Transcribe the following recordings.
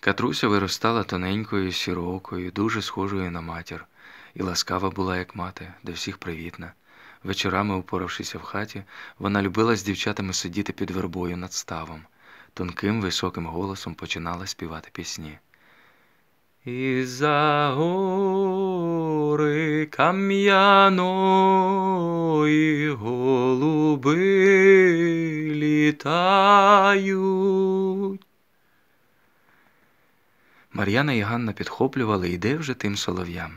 Катруся виростала тоненькою, сірокою, дуже схожою на матір, і ласкава була, як мати, до всіх привітна. Вечорами, упоравшися в хаті, вона любила з дівчатами сидіти під вербою над ставом. Тонким, високим голосом починала співати пісні. «Із-за гори кам'яної голуби літають». Мар'яна і Ганна підхоплювали «Іде вже тим солов'ям».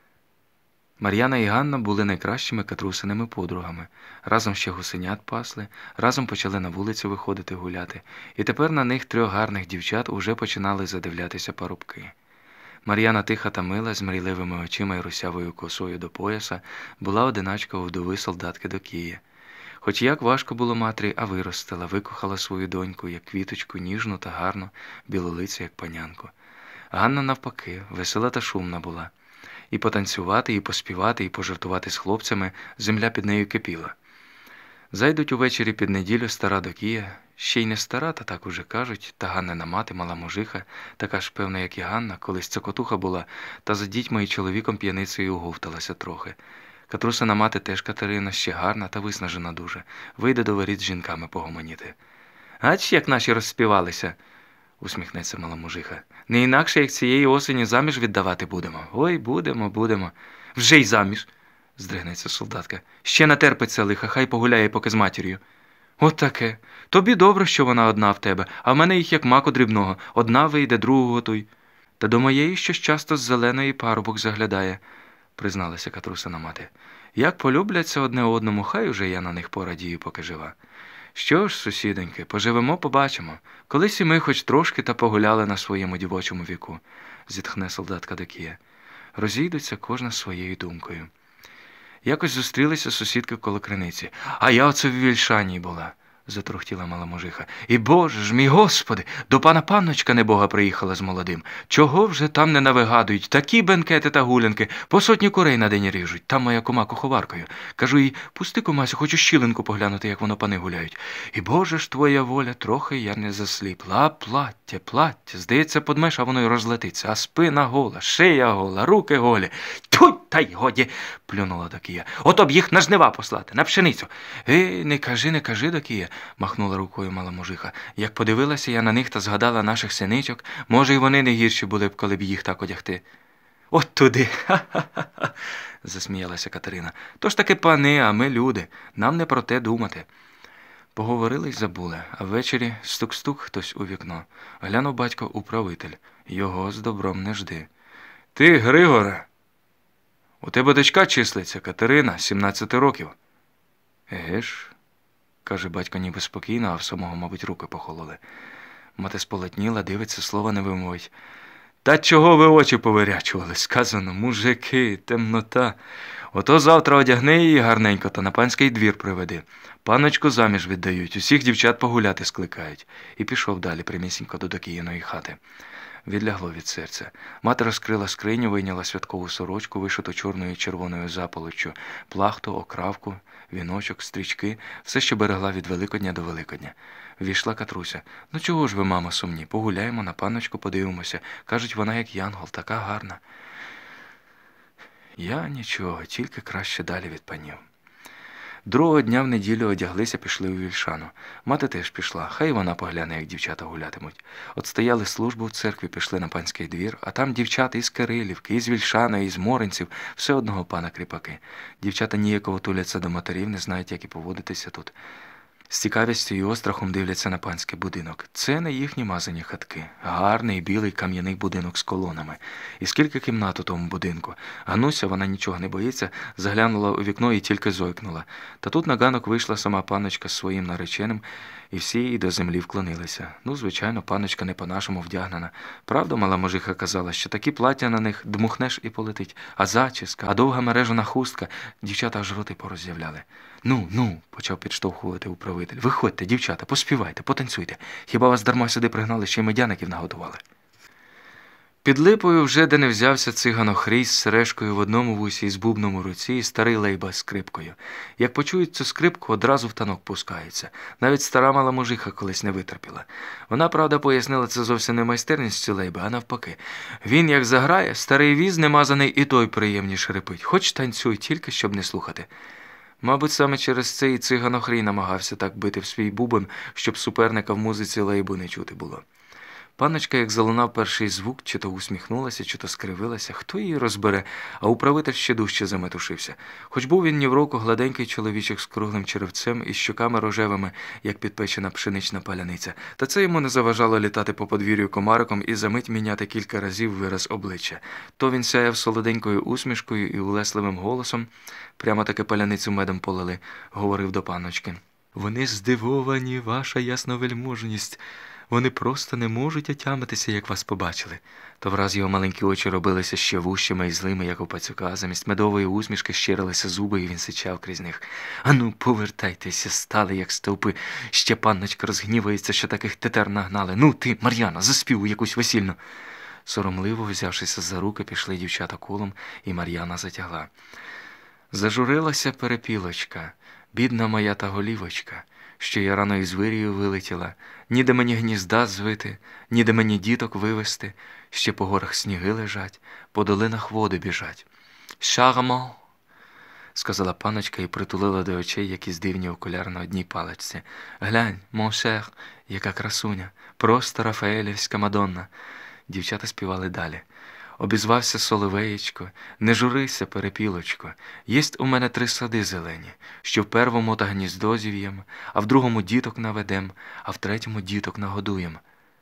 Мар'яна і Ганна були найкращими Катрусиними подругами. Разом ще гусенят пасли, разом почали на вулицю виходити гуляти. І тепер на них трьох гарних дівчат уже починали задивлятися парубки. Мар'яна тиха та мила, з мрійливими очима і русявою косою до пояса, була одиначка у вдови солдатки Докії. Хоч як важко було матері, а виростила, викохала свою доньку, як квіточку, ніжну та гарну, білолицю, як панянку. Ганна, навпаки, весела та шумна була. І потанцювати, і поспівати, і пожартувати з хлопцями земля під нею кипіла. Зайдуть увечері під неділю стара Докія, ще й не стара, та так уже кажуть, та Ганнина мати, мала мужиха, така ж певна, як і Ганна, колись цокотуха була, та за дітьми і чоловіком п'яницею уговталася трохи. Катрусина мати теж Катерина, ще гарна та виснажена дуже, вийде до воріт з жінками погомоніти. «Ач, як наші розспівалися!» – усміхнеться мала мужиха. «Не інакше, як цієї осені заміж віддавати будемо. Ой, будемо. Вже й заміж!» – здригнеться солдатка. «Ще натерпиться лиха, хай погуляє поки з матір'ю». «От таке. Тобі добре, що вона одна в тебе, а в мене їх як маку дрібного. Одна вийде, другу готуй». «Та до моєї щось часто з зеленої парубок заглядає», – призналася Катрусина мати. «Як полюбляться одне одному, хай уже я на них порадію, поки жива». «Що ж, сусідоньки, поживемо, побачимо. Колись і ми хоч трошки та погуляли на своєму дівочому віку», – зітхне солдатка Докія. Розійдуться кожна своєю думкою. Якось зустрілися сусідки коло криниці. «А я оце в Вільшанії була», – затрухтіла мала мужиха. «І, Боже ж мій, Господи, до пана панночка небога приїхала з молодим. Чого вже там не навигадують? Такі бенкети та гулянки, по 100 курей на день ріжуть. Там моя кума куховаркою. Кажу їй, пусти, кумасю, хочу щілинку поглянути, як воно пани гуляють. І, Боже ж твоя воля, трохи я не засліпла. А плаття, здається, подмеш, а воно й розлетиться. А спина гола, шия гола, руки голі. Тьфу, та й годі, плюнула Докія. Ото б їх на жнива послати, на пшеницю. Не кажи, Докія, махнула рукою мала мужиха. Як подивилася я на них та згадала наших синичок, може, й вони не гірші були б, коли б їх так одягти. От туди, ха-ха-ха, засміялася Катерина. То ж таки пани, а ми люди, нам не про те думати. Поговорили й забули, а ввечері стук-стук хтось у вікно. Глянув батько управитель. Його з добром не жди. Ти, Григоре, у тебе дочка числиться, Катерина, 17 років. Еге ж, каже батько ніби спокійно, а в самого, мабуть, руки похололи. Мати сполотніла, дивиться, слова не вимовить. Та чого ви очі повирячували? Сказано, мужики, темнота. Ото завтра одягни її гарненько та на панський двір приведи. Панночку заміж віддають, усіх дівчат погуляти скликають. І пішов далі прямісінько до Докіїної хати. Відлягло від серця. Мати розкрила скриню, вийняла святкову сорочку, вишиту чорною і червоною заполоччю, плахту, окравку, віночок, стрічки, все, що берегла від Великодня до Великодня. Ввійшла Катруся. «Ну чого ж ви, мамо, сумні? Погуляємо, на панночку подивимося. Кажуть, вона як янгол, така гарна». Я нічого, тільки краще далі від панів. Другого дня в неділю одяглися, пішли у Вільшану. Мати теж пішла, хай вона погляне, як дівчата гулятимуть. От стояли службу в церкві, пішли на панський двір, а там дівчата із Кирилівки, із Вільшана, із Моринців, все одного пана кріпаки. Дівчата ніяково туляться до матерів, не знають, як і поводитися тут. З цікавістю і острахом дивляться на панський будинок. Це не їхні мазані хатки. Гарний білий кам'яний будинок з колонами. І скільки кімнат у тому будинку. Гануся, вона нічого не боїться, заглянула у вікно і тільки зойкнула. Та тут на ганок вийшла сама панночка з своїм нареченим, і всі їй до землі вклонилися. Ну, звичайно, панночка не по-нашому вдягнена. Правда, мала мужиха казала, що такі плаття на них дмухнеш і полетить. А зачіска, а довга мережана хустка. Дівчата аж роти пороззявляли. Ну, почав підштовхувати управитель. Виходьте, дівчата, поспівайте, потанцюйте. Хіба вас дарма сюди пригнали, ще й медяників наготували? Під липою вже де не взявся циганохріст з сережкою в одному вусі і з бубном у руці, і старий Лейба з скрипкою. Як почують цю скрипку, одразу в танок пускаються. Навіть стара мала мужиха колись не витерпіла. Вона, правда, пояснила, це зовсім не майстерність Лейби, а навпаки. Він, як заграє, старий віз немазаний і той приємніше репить. Хоч танцюй, тільки щоб не слухати. Мабуть, саме через це і циганохрій намагався так бити в свій бубон, щоб суперника в музиці Лейбу не чути було. Панночка, як залунав перший звук, чи то усміхнулася, чи то скривилася, хто її розбере, а управитель ще дужче заметушився. Хоч був він ні в року гладенький чоловічок з круглим черевцем і щоками рожевими, як підпечена пшенична паляниця, та це йому не заважало літати по подвір'ю комариком і за мить міняти кілька разів вираз обличчя. То він сяяв солоденькою усмішкою і улесливим голосом, прямо таки паляницю медом полили, говорив до панночки. «Вони здивовані, ваша ясновельможність. Вони просто не можуть отямитися, як вас побачили». То враз його маленькі очі робилися ще вущими і злими, як у пацюка. Замість медової усмішки щирилися зуби, і він сичав крізь них. «Ану, повертайтеся, стали, як стовпи. Ще панночка розгнівається, що таких тетер нагнали. Ну ти, Мар'яна, заспівуй якусь весільну». Соромливо, взявшися за руки, пішли дівчата колом, і Мар'яна затягла. Зажурилася перепілочка, бідна моя та голівочка, що я рано із вирію вилетіла, ніде мені гнізда звити, ніде мені діток вивести, ще по горах сніги лежать, по долинах води біжать. «Шарман!» – сказала панночка і притулила до очей якісь дивні окуляри на одній паличці. «Глянь, мон шер, яка красуня, просто Рафаелівська Мадонна!» Дівчата співали далі. Обізвався Соловеєчко, не журися, перепілочко, єсть у мене 3 сади зелені, що в первому та гніздо зів'єм, а в другому діток наведем, а в третьому діток нагодуєм.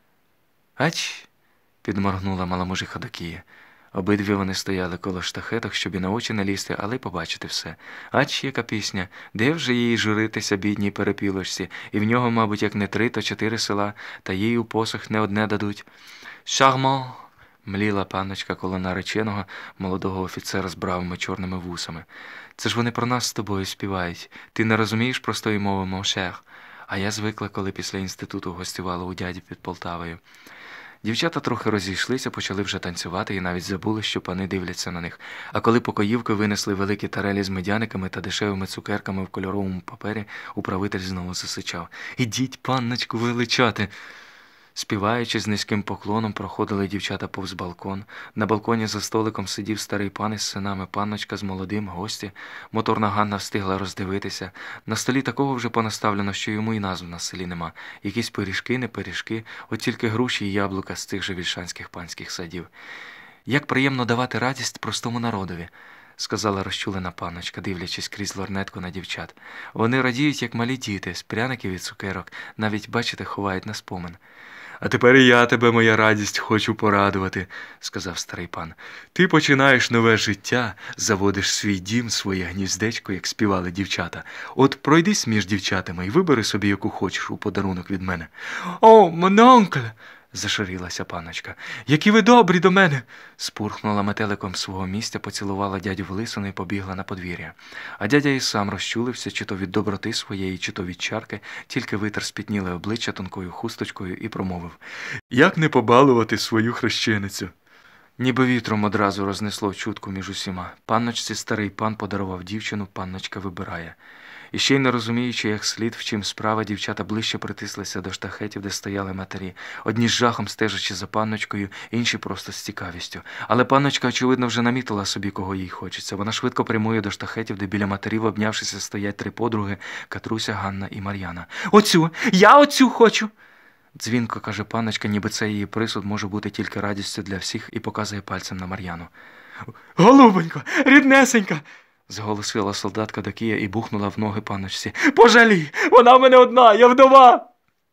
«Ач!» – підморгнула мала мужиха до Кії. Обидві вони стояли коло штахеток, щоб і на очі не лізти, але й побачити все. Ач, яка пісня, де вже їй журитися, бідній перепілочці, і в нього, мабуть, як не 3, то 4 села, та їй у посох не одне дадуть. «Шарман!» мліла панночка коло нареченого молодого офіцера з бравими чорними вусами. «Це ж вони про нас з тобою співають. Ти не розумієш простої мови, мон шер? А я звикла, коли після інституту гостювала у дяді під Полтавою». Дівчата трохи розійшлися, почали вже танцювати і навіть забули, що пани дивляться на них. А коли покоївки винесли великі тарелі з медяниками та дешевими цукерками в кольоровому папері, управитель знову засичав. «Ідіть, панночку, величати!» Співаючи, з низьким поклоном проходили дівчата повз балкон. На балконі за столиком сидів старий пан із синами, панночка з молодим, гості. Моторна Ганна встигла роздивитися. На столі такого вже понаставлено, що йому і назв на селі нема. Якісь пиріжки, не пиріжки, от тільки груші і яблука з цих же вільшанських панських садів. «Як приємно давати радість простому народові», – сказала розчулена панночка, дивлячись крізь лорнетку на дівчат. «Вони радіють, як малі діти, з пряників і цукерок, навіть, бачите, ховають на спомин». «А тепер і я тебе, моя радість, хочу порадувати», – сказав старий пан. «Ти починаєш нове життя, заводиш свій дім, своє гніздечко, як співали дівчата. От пройдись між дівчатами і вибери собі, яку хочеш у подарунок від мене». «О, мононкль!» – зашарілася панночка. «Які ви добрі до мене!» Спурхнула метеликом свого місця, поцілувала дядю в лисину і побігла на подвір'я. А дядя і сам розчулився, чи то від доброти своєї, чи то від чарки, тільки витер спітніле обличчя тонкою хусточкою і промовив: «Як не побалувати свою хрещеницю?» Ніби вітром одразу рознесло чутку між усіма. Панночці старий пан подарував дівчину, панночка вибирає. І ще й не розуміючи, як слід, в чим справа, дівчата ближче притислися до штахетів, де стояли матері. Одні з жахом стежачи за панночкою, інші просто з цікавістю. Але панночка, очевидно, вже намітила собі, кого їй хочеться. Вона швидко прямує до штахетів, де біля матерів, обнявшися, стоять 3 подруги – Катруся, Ганна і Мар'яна. «Оцю! Я оцю хочу!» Дзвінко каже панночка, ніби це її присуд може бути тільки радістю для всіх, і показує пальцем на Мар'яну. «Голубонько, ріднесенька!» зголосила солдатка до Кія і бухнула в ноги панночці. «Пожалій! Вона в мене одна! Я вдова!»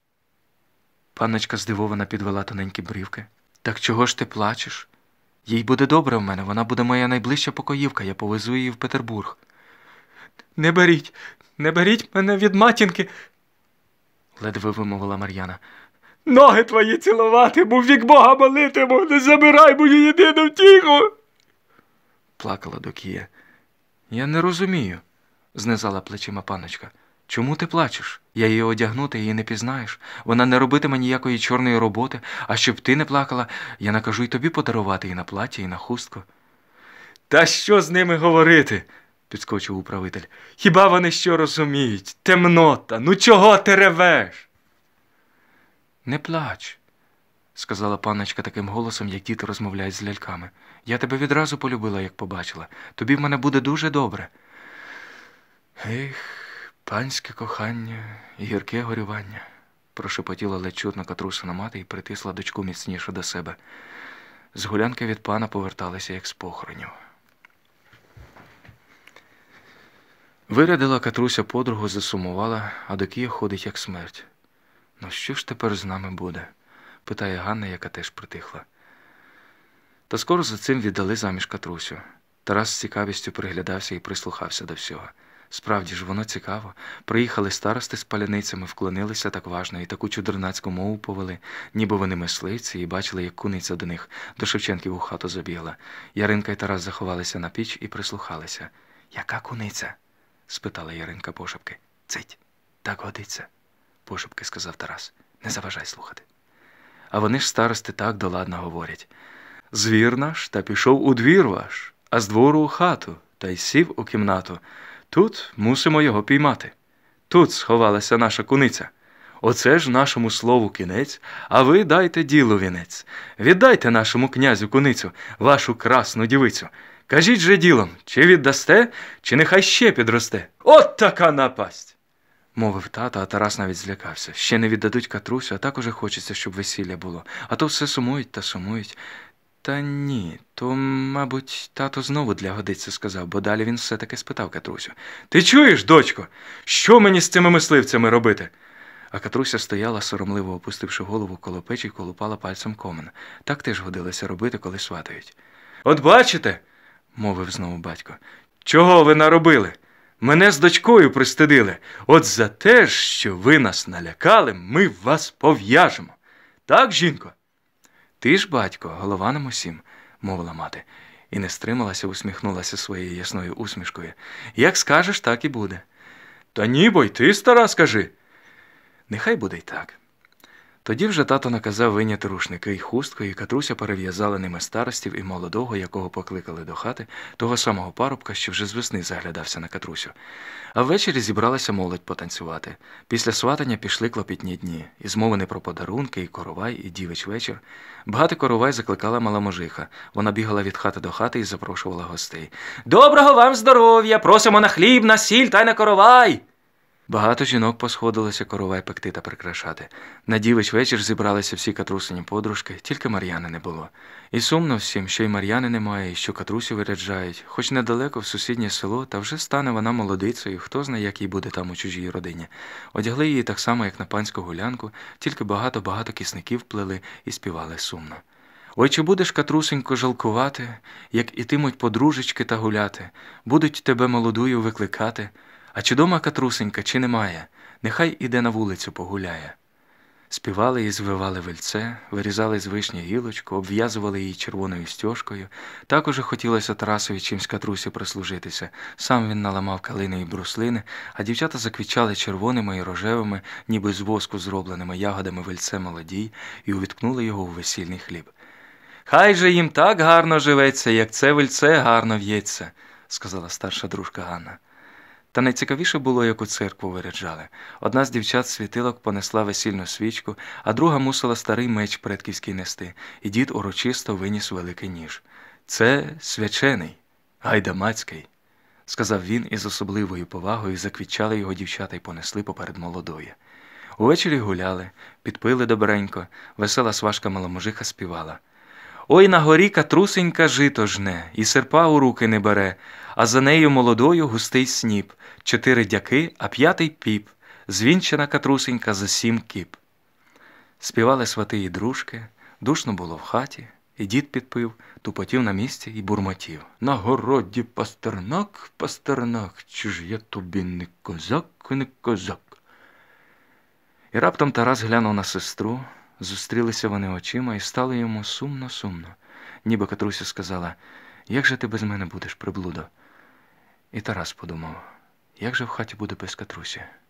Панночка здивована підвела тоненькі брівки. «Так чого ж ти плачеш? Їй буде добре в мене, вона буде моя найближча покоївка, я повезу її в Петербург». Не беріть мене від матінки!» ледве вимовила Мар'яна. «Ноги твої цілуватиму, вік Бога молитиму, не забирай мою єдину втіху!» Плакала до Кія. «Я не розумію», – знизала плечима панночка. «Чому ти плачеш? Я її одягнути, її не пізнаєш. Вона не робитиме ніякої чорної роботи, а щоб ти не плакала, я накажу й тобі подарувати і на плаття, і на хустку». «Та що з ними говорити?» – підскочив управитель. «Хіба вони що розуміють? Темнота! Ну чого ти ревеш?» «Не плач», – сказала панночка таким голосом, як діти розмовляють з ляльками. «Я тебе відразу полюбила, як побачила. Тобі в мене буде дуже добре». «Ех, панське кохання і гірке горювання», – прошепотіла ледь чутно Катрусина мати і притисла дочку міцніше до себе. З гулянки від пана поверталися, як з похоронів. Вирядила Катруся подругу, засумувала, а до Кия ходить, як смерть. «Ну що ж тепер з нами буде?» – питає Ганна, яка теж притихла. Та скоро за цим віддали заміж Катрусю. Тарас з цікавістю приглядався і прислухався до всього. Справді ж, воно цікаво. Приїхали старости з паляницями, вклонилися так важно і таку чудернацьку мову повели, ніби вони мисливці, і бачили, як куниця до них, до Шевченків у хату забігла. Яринка і Тарас заховалися на піч і прислухалися. «Яка куниця?» – спитала Яринка пошепки. «Цить, так годиться», – пошепки сказав Тарас. «Не заважай слухати». А вони ж старости так доладно говорять. «Звір наш та пішов у двір ваш, а з двору у хату, та й сів у кімнату. Тут мусимо його піймати. Тут сховалася наша куниця. Оце ж нашому слову кінець, а ви дайте ділу вінець. Віддайте нашому князю куницю, вашу красну дівицю. Кажіть же ділом, чи віддасте, чи нехай ще підросте». «От така напасть!» – мовив тато, а Тарас навіть злякався. Ще не віддадуть Катрусю, а так уже хочеться, щоб весілля було. А то все сумують та сумують. Та ні, то, мабуть, тато знову для годиться сказав, бо далі він все-таки спитав Катрусю. «Ти чуєш, дочко, що мені з цими мисливцями робити?» А Катруся стояла, соромливо опустивши голову коло печі, й колупала пальцем комин. Так теж годилося робити, коли сватають. «От бачите, – мовив знову батько, – чого ви наробили? Мене з дочкою пристидили. От за те ж, що ви нас налякали, ми вас пов'яжемо. Так, жінко?» «Ти ж, батько, голова нам усім», – мовила мати, і не стрималася, усміхнулася своєю ясною усмішкою. «Як скажеш, так і буде». «Та ні, бо й ти, стара, скажи». «Нехай буде й так». Тоді вже тато наказав вийняти рушники й хустку, і Катруся перев'язала ними старостів і молодого, якого покликали до хати, того самого парубка, що вже з весни заглядався на Катрусю. А ввечері зібралася молодь потанцювати. Після сватання пішли клопітні дні, і змовини про подарунки, і коровай, і дівич вечір. Багатий коровай закликала мала можиха. Вона бігала від хати до хати і запрошувала гостей. «Доброго вам здоров'я! Просимо на хліб, на сіль та й на коровай!» Багато жінок посходилося коровай пекти та прикрашати. На дівич вечір зібралися всі Катрусині подружки, тільки Мар'яни не було. І сумно всім, що й Мар'яни немає, і що Катрусю виряджають, хоч недалеко в сусіднє село, та вже стане вона молодицею, хто знає, як їй буде там у чужій родині. Одягли її так само, як на панську гулянку, тільки багато-багато кісників плели і співали сумно. «Ой, чи будеш, Катрусенько, жалкувати, як ітимуть подружечки та гуляти, будуть тебе молодую викликати, а чи дома Катрусенька, чи немає, нехай іде на вулицю погуляє». Співали і звивали вельце, вирізали з вишні гілочку, обв'язували її червоною стьожкою. Так уже хотілося Тарасові чимсь Катрусі прислужитися. Сам він наламав калини і бруслини, а дівчата заквічали червоними і рожевими, ніби з воску зробленими ягодами вельце молодій, і увіткнули його у весільний хліб. «Хай же їм так гарно живеться, як це вельце гарно в'ється», – сказала старша дружка Ганна. Та найцікавіше було, як у церкву виряджали. Одна з дівчат світилок понесла весільну свічку, а друга мусила старий меч предківський нести, і дід урочисто виніс великий ніж. «Це свячений, гайдамацький», – сказав він із особливою повагою, заквітчали його дівчата й понесли поперед молодої. Увечері гуляли, підпили добренько, весела сважка маломожиха співала. «Ой, на горі Катрусенька жито жне, і серпа у руки не бере, а за нею молодою густий сніп, 4 дяки, а 5 піп, звінчена Катрусенька за 7 кіп». Співали свати і дружки, душно було в хаті, і дід підпив, тупотів на місці і бурмотів. «На городі пастернак, пастернак, чи ж я тобі не козак, не козак». І раптом Тарас глянув на сестру, зустрілися вони очима, і стало йому сумно-сумно. Ніби Катруся сказала: «Як же ти без мене будеш, приблудо?» І Тарас подумав: «Як же в хаті буде без Катрусі?»